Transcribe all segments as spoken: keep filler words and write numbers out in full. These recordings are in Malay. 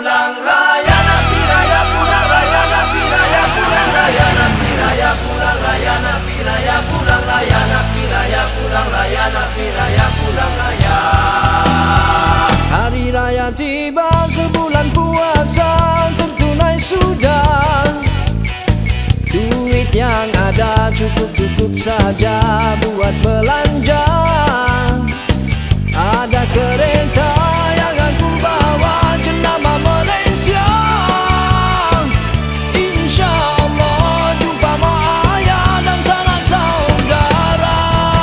Pulang raya Nabi Raya, pulang raya Nabi Raya, pulang raya Nabi Raya, pulang raya Nabi Raya, pulang raya Nabi Raya, pulang raya Nabi Raya, pulang raya. Hari raya tiba, sebulan puasa tertunai sudah. Duit yang ada cukup-cukup saja buat belanja. Ada kereta yang aku bawa jenama Malaysia. Insya Allah jumpa mak ayah dan sanak saudara.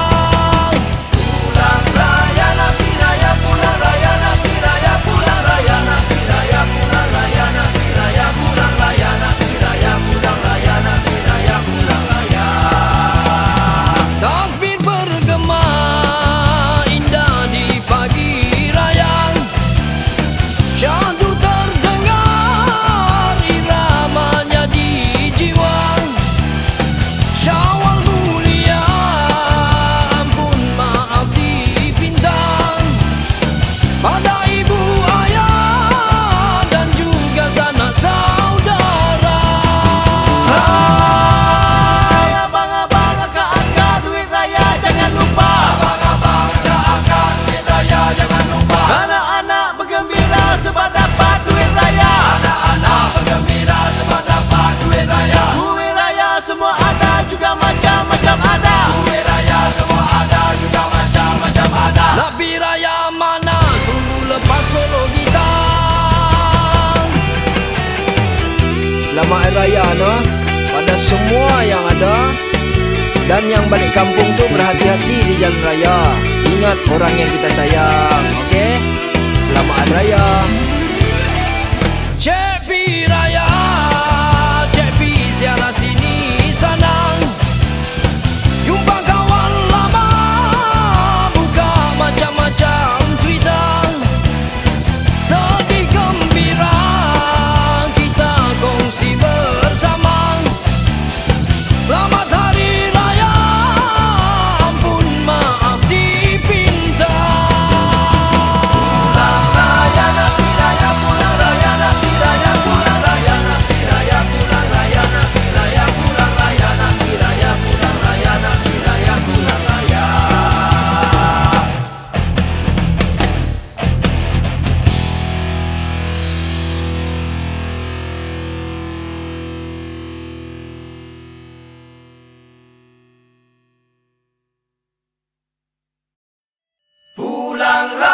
Pulang raya Nabi Raya, pulang raya Nabi Raya, pulang raya Nabi Raya, pulang raya Nabi Raya, pulang raya Nabi Raya, pulang raya Nabi Raya, pulang raya. Takbir bergema indah di pagi raya. Syahdu terdengar iramanya di jiwa. Syawal mulia, ampun maaf dipintang pada ibu ayah dan juga sanak saudara. Hai abang-abang, akak-akak, duit raya jangan lupa. Abang-abang, akak-akak, duit raya jangan lupa. Anak-anak bergembira sebab dapat duit raya. Anak-anak bergembira sebab dapat duit raya. Duit raya semua ada, juga macam-macam ada. Duit raya semua ada, juga macam-macam ada. Nabi raya mana? Tunggu lepas solo gitar. Selamat Hari Raya no, pada semua yang ada. Dan yang balik kampung tu berhati-hati di jalan raya. Ingat orang yang kita sayang, okey? Selamat Hari Raya. Cik P Raya, Cik P ziarah sini sana. Jumpa kawan lama, buka macam-macam cerita. Sedih gembira kita kongsi bersama. Selamat Hari Raya, ampun maaf dipinta. Pulang raya Nabi Raya, pulang raya Nabi Raya, pulang raya Nabi Raya, pulang raya Nabi Raya, pulang raya Nabi Raya, pulang raya Nabi Raya, pulang raya. Pulang raya